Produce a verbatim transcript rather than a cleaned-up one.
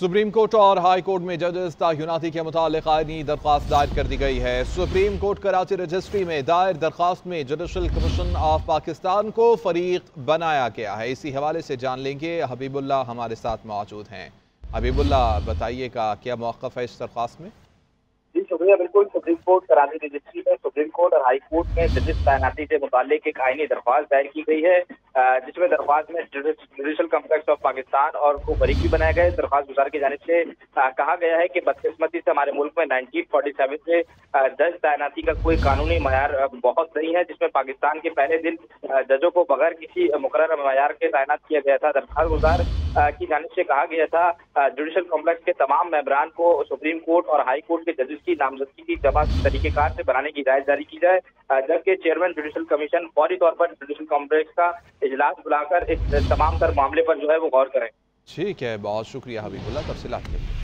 Supreme court और high court में जजेस तैनाती के मुतालिक आईनी दरख्वास्त दायर कर दी गई है। सुप्रीम कोर्ट कराची रजिस्ट्री में दायर दरख्वास्त में जुडिशल कमीशन ऑफ पाकिस्तान को फरीक बनाया गया है। इसी हवाले से जान लेंगे, हबीबुल्लाह हमारे साथ मौजूद हैं। हबीबुल्लाह, बताइएगा क्या मौक़िफ़ है इस दरख्वास्त में? जी शुक्रिया। बिल्कुल, सुप्रीम कोर्ट कराची रजिस्ट्री में सुप्रीम कोर्ट और हाई कोर्ट में जजेस तैनाती से मुतालिक एक आईनी दरख्वास्त दायर की गई है, जिसमें दरख्वास्त में जुडिशल कॉम्प्लेक्स ऑफ पाकिस्तान और को फरीक भी बनाया गया है। दरख्वास्त गुजार की जानिब से कहा गया है कि बदकिस्मती से हमारे मुल्क में नाइनटीन फोर्टी सेवन से जज तैनाती का कोई कानूनी मयार बहुत नहीं है, जिसमें पाकिस्तान के पहले दिन जजों को बगैर किसी मुकर्रर मयार के तैनात किया गया था। दरख्वास्त गुजार की जानिब से कहा गया था जुडिशल कॉम्प्लेक्स के तमाम मेंबरान को सुप्रीम कोर्ट और हाई कोर्ट के जजेस की नामजदगी की जमा तरीकेकार से बनाने की हिदायत जारी की जाए, जबकि चेयरमैन जुडिशल कमीशन फौरी तौर पर जुडिशल कॉम्प्लेक्स का इजलास बुलाकर इस तमाम तर मामले पर जो है वो गौर करें। ठीक है, बहुत शुक्रिया हबीबुल्लाह, तफसीलात के लिए।